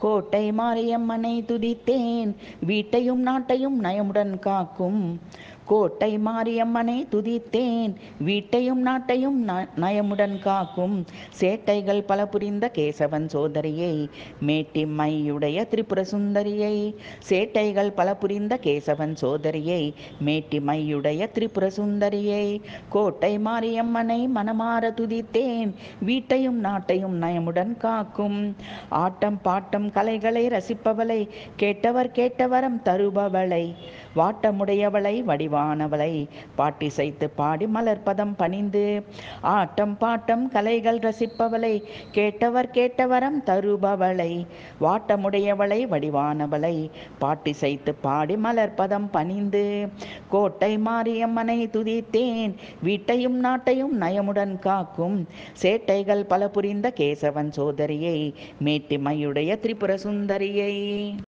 கோட்டை மாரியம்மனை துதித்தேன், வீட்டையும் நாட்டையும் நயமுடன் காக்கும். கோட்டை மாரியம்மனை துதித்தேன், வீட்டையும் நாட்டையும் நயமுடன் காக்கும். சேட்டைகள் பல புரிந்த கேசவன் சோதரியை, மேட்டிமையுடைய திரிபுர சுந்தரியை. சேட்டைகள் பல புரிந்த கேசவன் சோதரியை, மேட்டிமையுடைய திரிபுர சுந்தரியை. கோட்டை மாரியம்மனை மனமார துதித்தேன், வீட்டையும் நாட்டையும் நயமுடன் காக்கும். ஆட்டம் பாட்டம் கலைகளை ரசிப்பவளை, கேட்டவர் கேட்டவரம் தருபவளை. வாட்டமுடையவளை வடிவானவளை, பாட்டிசைத்து பாடி மலர்பதம் பணிந்து. ஆட்டம் பாட்டம் கலைகள் ரசிப்பவளை, கேட்டவர் கேட்டவரம் தருபவளை. வாட்டமுடையவளை வடிவானவளை, பாட்டிசைத்து பாடி மலர்பதம் பணிந்து. கோட்டை மாரியம்மனை துதித்தேன், வீட்டையும் நாட்டையும் நயமுடன் காக்கும். சேட்டைகள் பல புரிந்த கேசவன் சோதரியை, மேட்டிமையுடைய திரிபுர சுந்தரியை.